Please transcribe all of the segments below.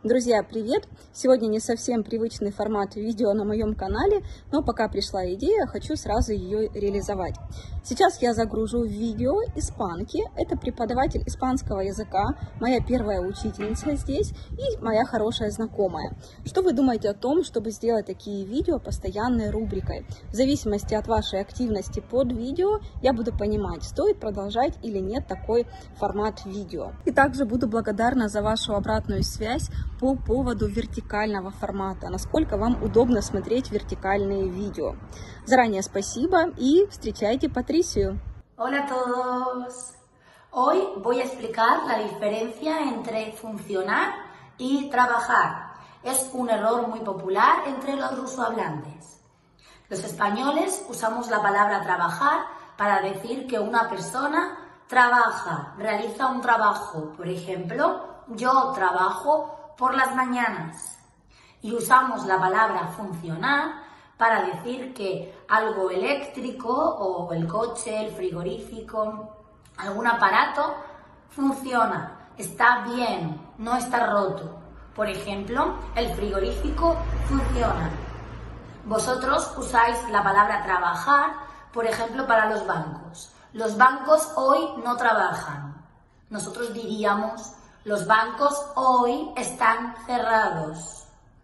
Друзья, привет! Сегодня не совсем привычный формат видео на моем канале, но пока пришла идея, хочу сразу ее реализовать. Сейчас я загружу видео испанки. Это преподаватель испанского языка, моя первая учительница здесь и моя хорошая знакомая. Что вы думаете о том, чтобы сделать такие видео постоянной рубрикой? В зависимости от вашей активности под видео я буду понимать, стоит продолжать или нет такой формат видео. И также буду благодарна за вашу обратную связь по поводу вертикального формата, насколько вам удобно смотреть вертикальные видео. Заранее спасибо и встречайте Patriciu. Hola a todos. Hoy voy a explicar la diferencia entre funcionar y trabajar. Es un error muy popular entre los rusohablantes. Los españoles usamos la palabra trabajar para decir que una persona trabaja, realiza un trabajo. Por ejemplo, yo trabajo por las mañanas. Y usamos la palabra funcionar para decir que algo eléctrico o el coche, el frigorífico, algún aparato funciona, está bien, no está roto. Por ejemplo, el frigorífico funciona. Vosotros usáis la palabra trabajar, por ejemplo, para los bancos. Los bancos hoy no trabajan. Nosotros diríamos, los bancos hoy están cerrados.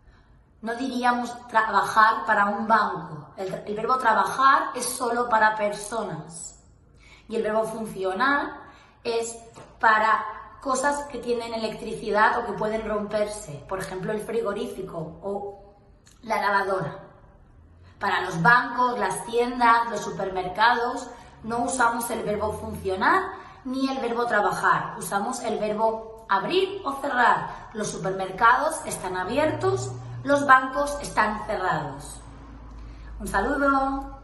No diríamos trabajar para un banco. El verbo trabajar es solo para personas. Y el verbo funcionar es para cosas que tienen electricidad o que pueden romperse. Por ejemplo, el frigorífico o la lavadora. Para los bancos, las tiendas, los supermercados, no usamos el verbo funcionar ni el verbo trabajar. Usamos el verbo abrir o cerrar. Los supermercados están abiertos. Los bancos están cerrados. Un saludo.